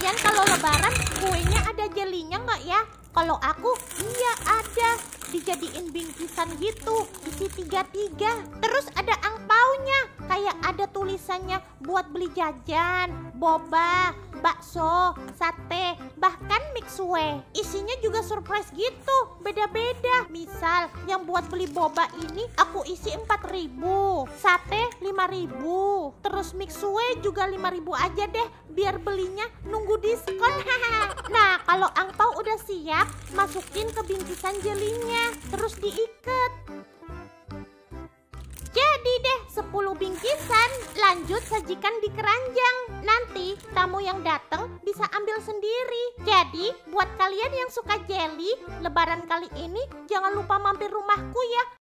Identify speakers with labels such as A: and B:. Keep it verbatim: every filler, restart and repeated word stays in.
A: Kalian kalau lebaran kuenya ada jelinya nggak ya? Kalau aku, iya ada. Dijadiin bingkisan gitu, isi tiga-tiga. Terus ada angpaunya, kayak ada tulisannya buat beli jajan, boba, bakso, sate, bahkan mixue. Isinya juga surprise gitu, beda-beda. Misal yang buat beli boba ini aku isi empat ribu, sate lima ribu, terus mixue juga lima ribu aja deh, biar belinya nunggu diskon. Nah, kalau angpau udah siap, masukin ke bingkisan jelinya, terus diikat. Jadi deh sepuluh bingkisan, lanjut sajikan di keranjang. Nanti tamu yang datang bisa ambil sendiri. Jadi buat kalian yang suka jelly, lebaran kali ini jangan lupa mampir rumahku ya.